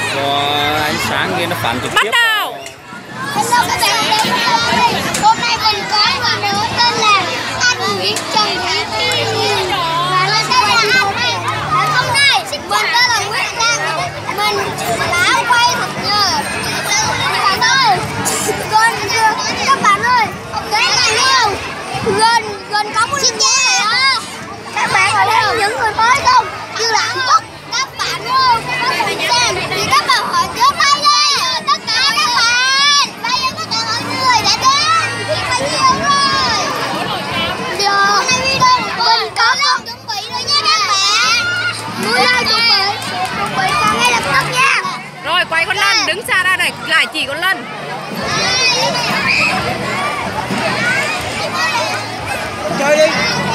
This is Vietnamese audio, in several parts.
do ánh sáng kia nó phản trực tiếp. Bắt đầu. Hello các bạn, hôm nay mình có người nữa tên là anh Nguyễn Trần Thị Phi và lên đây là ông này. Hôm nay mình tên là Nguyễn Đăng, mình đã quay thật nhờ. Các bạn ơi, gần có một chiếc vé này đó. Các bạn ở đây những người mới không? Như là Anh Quốc. Các bạn ơi, các bạn xem thì các bạn hỏi trước đây đây. Tất cả các bạn, bây giờ tất cả mọi người đã đến thì phải nhiều rồi. Giờ hôm nay video mình có chuẩn bị rồi nha các bạn. Người like chuẩn bị và ngay lập tức nha. Rồi quay con Lân, đứng xa ra này, lại chỉ con Lân. Chơi đi.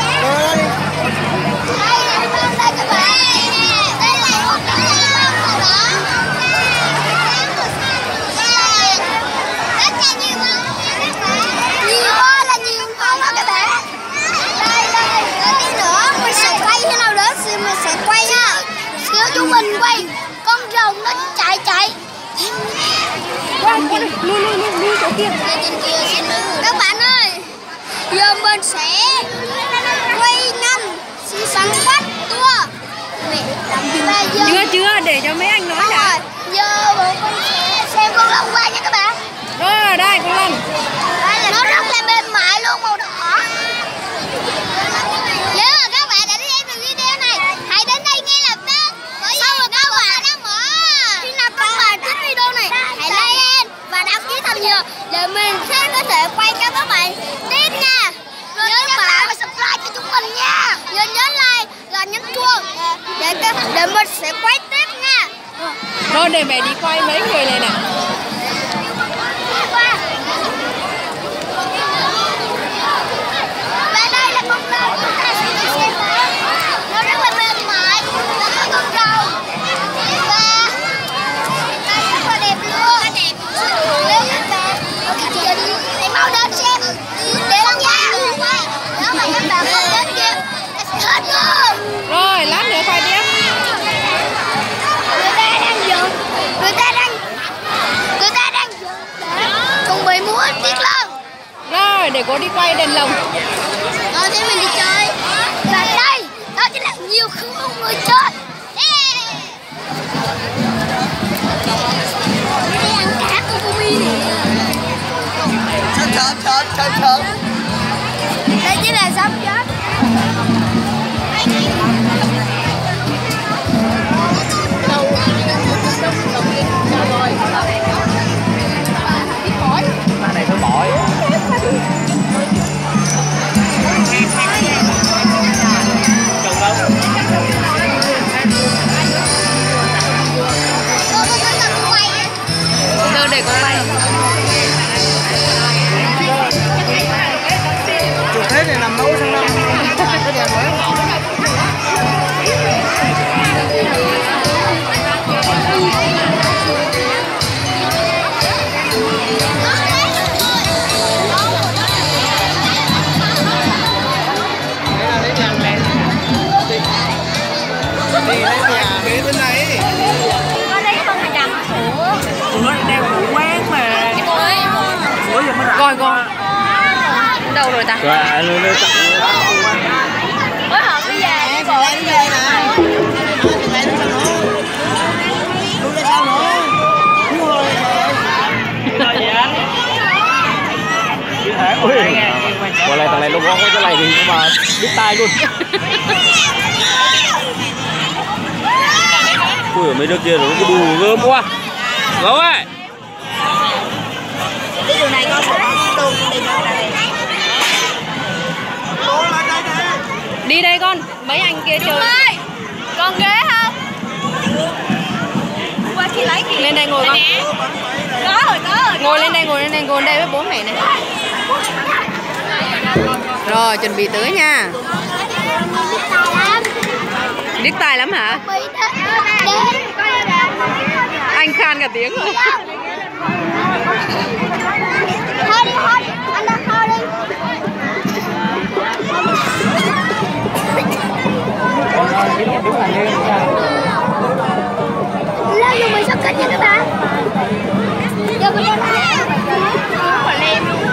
Chúng mình quay con rồng nó chạy Lui chỗ kia. các bạn ơi, giờ mình sẽ quay 5 săn bắt tua. Chưa để cho mấy anh nói đã. Giờ bọn con sẽ xem con long quay nha các bạn. Rồi đây con Lân. Nó rất là mềm mại luôn, màu đỏ. Nếu mà các bạn đã xem được video này, hãy đến đây ngay lập tức. Sau rồi các bạn đã mở. Khi nào các bạn thích video này, hãy like và đăng ký tham dự để mình sẽ có thể quay cho các bạn tiếp nha. Nhớ các bạn và subscribe cho chúng mình nha. Nhớ like và nhấn chuông để mình sẽ quay tiếp nha. Thôi để mẹ đi quay mấy người này nè. Và đây là con rồng chúng ta sẽ đi xem nữa. Nó rất là mềm mại, nó có con rồng và nó rất là đẹp luôn. Nếu các bạn giờ đi hãy mau đến xem để con nha. Nếu mà các bạn không đến kịp hết luôn. Rồi lát nữa quay tiếp. Người ta đang dựng để chuẩn bị múa tiết lân. Rồi để cô đi quay đèn lồng. Rồi thì mình đi chơi. Và đây, đó chính là nhiều người chơi. Đi ăn cá của Bumi nè. Chớp. Đây chính là sắp chết. Bà này tôi bội. Chồng đâu? Đâu để con quay. Chuột thế này nằm nấu sang năm. Cái đèn mới. Đi lấy nhà bế bên này. Có đấy không phải đằng sữa. Nó đeo đủ quán mà. Ủa giờ mới Coi con. Đâu rồi ta? Rồi anh lên Mới hợp với già đi bộ đi về nè. Tôi ra sao nữa? Thôi gì anh? Ui, qua lại thằng này nó có cái này thì mà đứt tay luôn. Ui, mấy đứa kia rồi nó đù gớm quá. Gấu ơi. Cái điều này con sẽ tuần đi đâu đây? Đi đây con, mấy anh kia chơi. Ơi, còn ghế không? Qua kia lấy kìa. Lên đây ngồi con. Có rồi. Ngồi lên đây với bố mẹ này. Rồi chuẩn bị tới nha. Điếc tai lắm hả? Anh khan cả tiếng rồi. Thôi đi, anh đang thôi đi. Lên rồi mình sắp cẩn nha các bạn. Giờ mình lên đây. Quả lem luôn.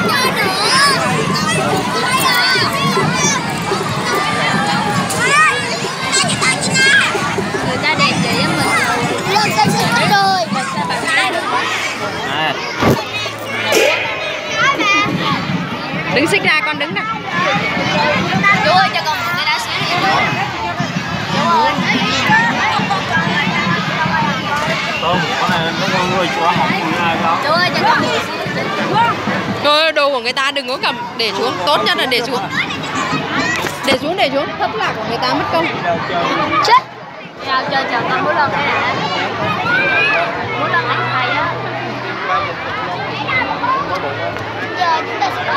Người ta đẹp vậy á mình. Lên cây xịt rồi. Đứng xích ra con đứng nè. Chú ơi cho con cái đá xíu đi. Tôm, con này nó con nuôi chó hỏng người ai không? Chú ơi cho con. Thôi đồ của người ta đừng có cầm, để xuống, tốt nhất là để xuống. Để xuống, thấp là của người ta mất công. Chết. Chờ con muốn lên đây nè. Muốn lên ảnh thầy á. Giờ chúng ta sẽ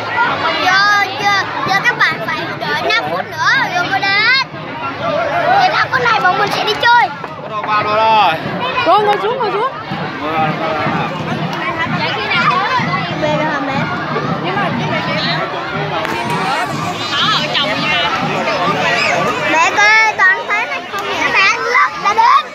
giờ các bạn phải đợi 5 phút nữa rồi mới đến. Để thằng con này bọn mình sẽ đi chơi. Có đâu vào rồi. Rồi ngồi xuống. Vậy khi nào tới về rồi hả mẹ? Ở chồng nha. Mẹ coi toàn thấy này không nhẹ mẹ lật là đến.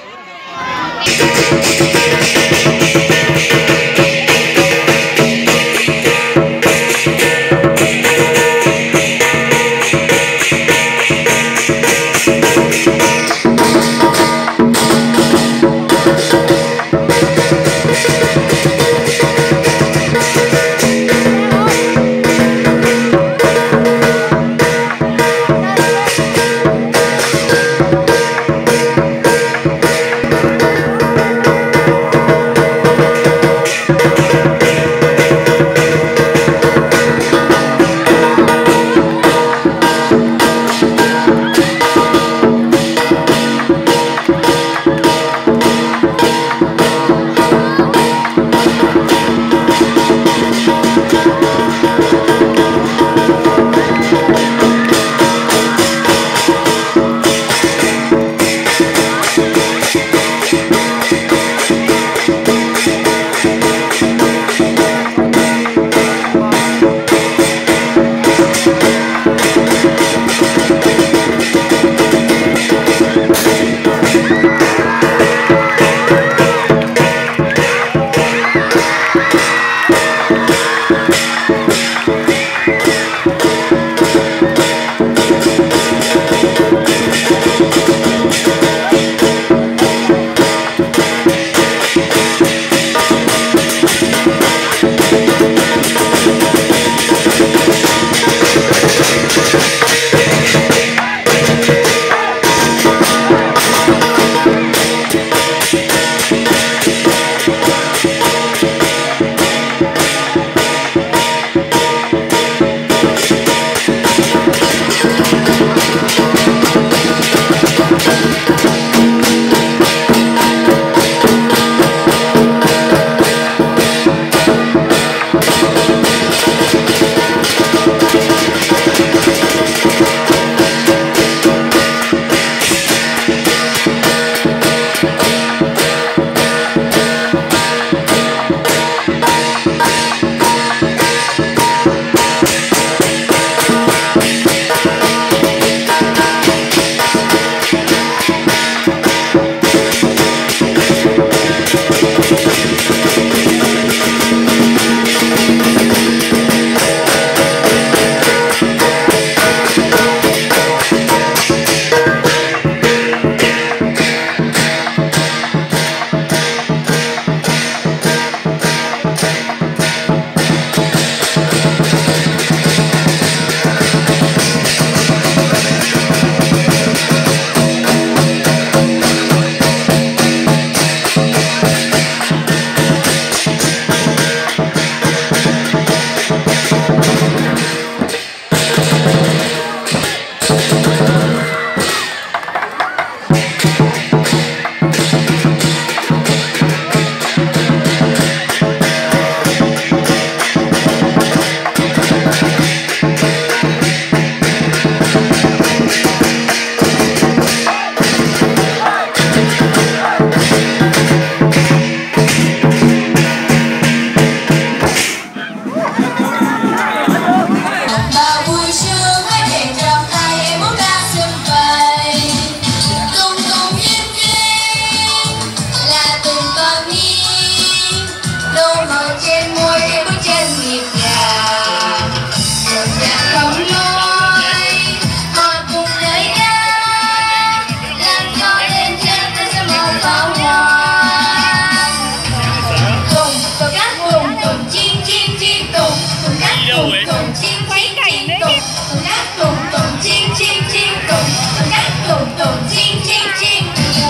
môi bước chân nhịp nhàng, nhịp nhàng không lối, họ cùng lời ca làm cho đêm trên ta sẽ màu pháo hoa. Tùng tùng các tùng tùng chim chim chim tùng tùng các tùng tùng chim chim chim tùng tùng các tùng tùng chim chim chim tùng tùng các tùng tùng chim chim chim.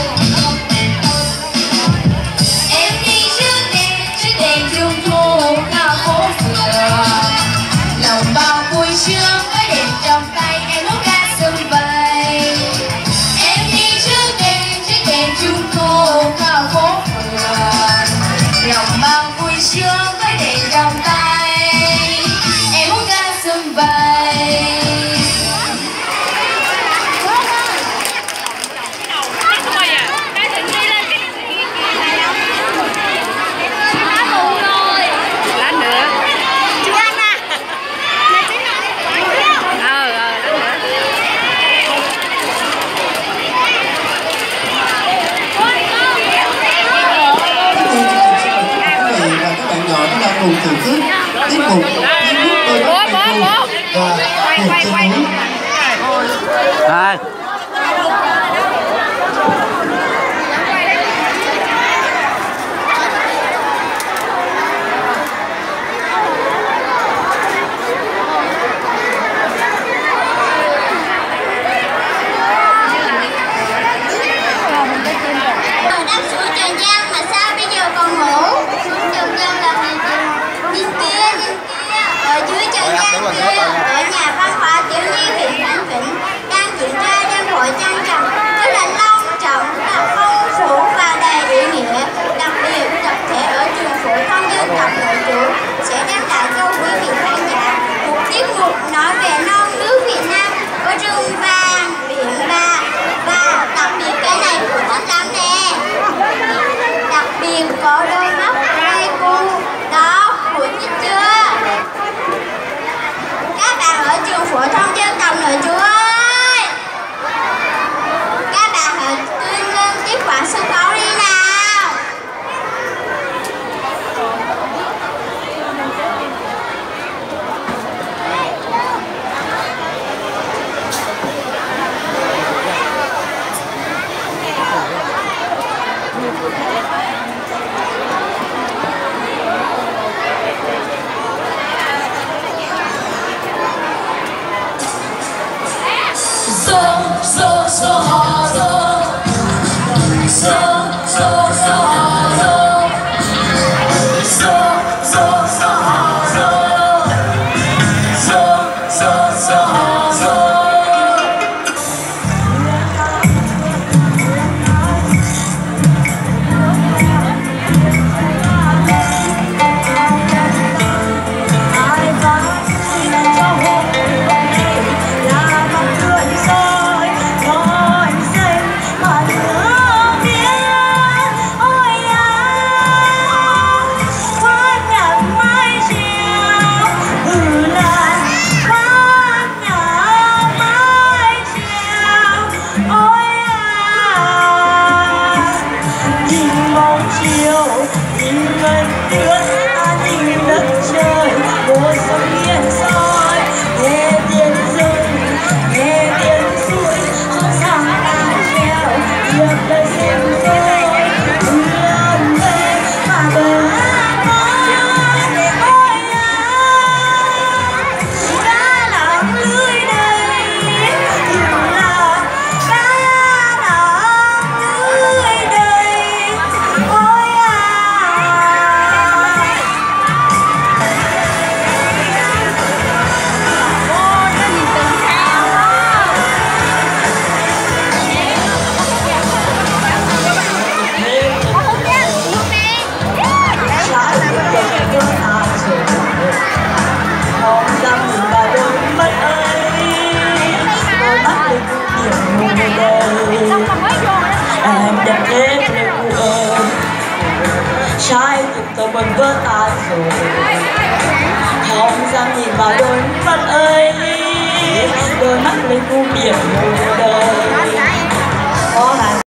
Em đi trước đèn trung thu cao phố phường, lòng bao vui sướng với đèn trong tay em muốn ra sân bay. Em đi trước đèn trung thu cao phố phường, lòng bao vui sướng với đèn trong tay em muốn ra sân bay. cùng thưởng thức tiết mục Tiếp bước đôi mắt thầy cô và cuộc chân núi. Đang xuống Trường Giang mà sao bây giờ còn ngủ? Xuống Trường Giang là bên kia, ở dưới Trường Giang kia, ở nhà văn hóa thiếu nhi huyện Khánh Vĩnh đang diễn ra đêm hội trang trọng rất là long trọng và phong phú và đầy ý nghĩa. Đặc biệt tập thể ở trường phổ thông dân tộc nội trú sẽ đem lại cho quý vị khán giả một tiết mục nói về non nước Việt Nam có rừng vàng, biển bạc và đặc biệt cái này cũng thích lắm nè. Đặc biệt có đôi mắt quay cu đó, Hủi thích chưa? Các bạn ở trường phổ thông dân tộc nội trú ơi, các bạn hãy tuyên lên tiếp quản sân khấu đi nào. Trái tim tôi buồn vỡ tan rồi, không dám nhìn vào đôi mắt ấy, đôi mắt lên khu biển mù đời.